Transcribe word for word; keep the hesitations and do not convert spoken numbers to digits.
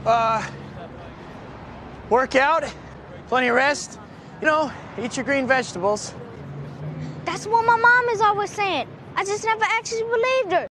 Uh, work out, plenty of rest. You know, eat your green vegetables. That's what my mom is always saying. I just never actually believed her.